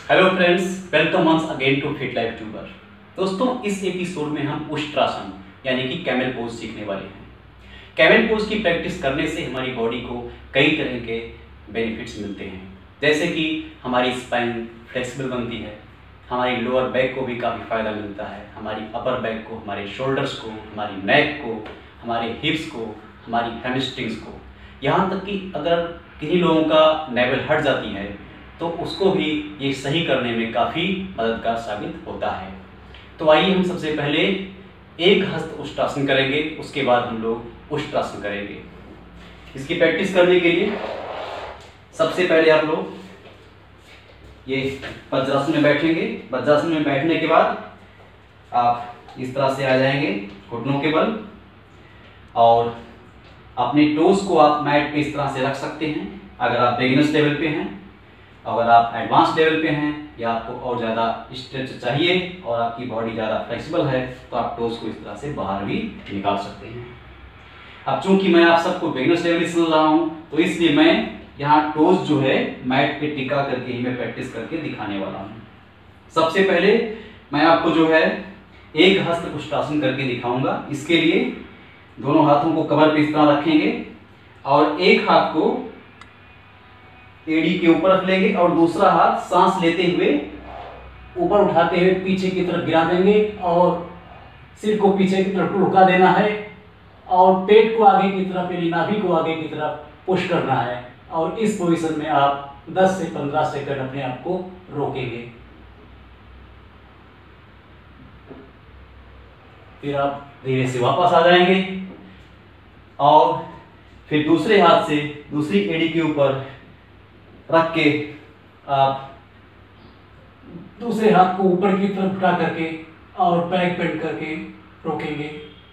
Hello friends, welcome once again to fit life tuber. दोस्तों, इस episode में हम उष्ट्रासन यानी कि कैमल पोज सीखने वाले हैं। कैमल पोज की प्रैक्टिस करने से हमारी बॉडी को कई तरह के बेनिफिट्स मिलते हैं, जैसे कि हमारी स्पाइन फ्लेक्सिबल बनती है, हमारी लोअर बैक को भी काफ़ी फ़ायदा मिलता है, हमारी अपर बैक को, हमारे शोल्डर्स को, हमारी नेक को, हमारे हिप्स को, हमारी हैमस्ट्रिंग्स को, यहाँ तक कि अगर किन्हीं लोगों का नेवल हट जाती है तो उसको भी ये सही करने में काफ़ी मददगार साबित होता है। तो आइए हम सबसे पहले एक हस्त उष्ट्रासन करेंगे, उसके बाद हम लोग उष्ट्रासन करेंगे। इसकी प्रैक्टिस करने के लिए सबसे पहले आप लोग ये वज्रासन में बैठेंगे। वज्रासन में बैठने के बाद आप इस तरह से आ जाएंगे घुटनों के बल, और अपने टोज को आप मैट पे इस तरह से रख सकते हैं अगर आप बिगिनर्स लेवल पे हैं। अगर आप एडवांस लेवल पे हैं या आपको और ज़्यादा स्ट्रेच चाहिए और आपकी बॉडी ज़्यादा फ्लेक्सिबल है तो आप टोज को इस तरह से बाहर भी निकाल सकते हैं। अब चूंकि मैं आप सबको बिगिनर्स लेवल ही समझ रहा हूँ तो इसलिए मैं यहाँ टोज जो है मैट पे टिका करके ही मैं प्रैक्टिस करके दिखाने वाला हूँ। सबसे पहले मैं आपको जो है एक हस्त उष्ट्रासन करके दिखाऊंगा। इसके लिए दोनों हाथों को कमर पे इस तरह रखेंगे और एक हाथ को एड़ी के ऊपर रख लेंगे और दूसरा हाथ सांस लेते हुए ऊपर उठाते हुए पीछे की तरफ गिरा देंगे और सिर को पीछे की तरफ लुका देना है और पेट को आगे की तरफ यानी नाभि को आगे की तरफ पुश करना है। और इस पोजीशन में आप 10 से 15 सेकंड अपने आप को रोकेंगे। फिर आप धीरे से वापस आ जाएंगे और फिर दूसरे हाथ से दूसरी एड़ी के ऊपर रख के आप दूसरे हाथ को ऊपर की तरफ उठा करके और बैक बेंड करके रोकेंगे।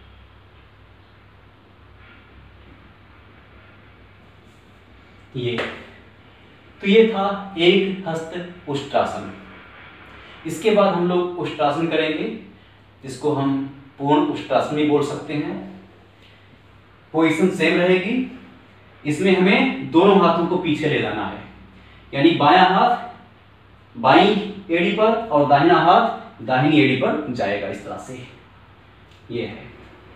ये था एक हस्त उष्ट्रासन। इसके बाद हम लोग उष्ट्रासन करेंगे जिसको हम पूर्ण उष्ट्रासन भी बोल सकते हैं। पोजीशन सेम रहेगी। इसमें हमें दोनों हाथों को पीछे ले जाना है, यानी बायां हाथ बाईं एड़ी पर और दाहिना हाथ दाहिनी एड़ी पर जाएगा। इस तरह से ये है।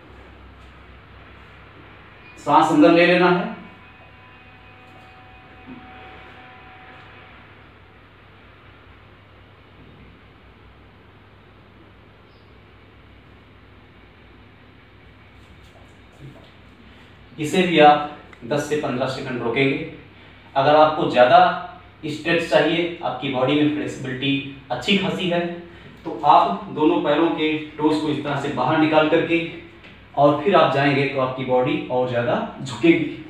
सांस अंदर ले लेना है। इसे भी आप 10 से 15 सेकंड रोकेंगे। अगर आपको ज़्यादा स्ट्रेच चाहिए, आपकी बॉडी में फ्लेक्सिबिलिटी अच्छी खासी है, तो आप दोनों पैरों के टोस को इस तरह से बाहर निकाल करके और फिर आप जाएंगे तो आपकी बॉडी और ज़्यादा झुकेगी।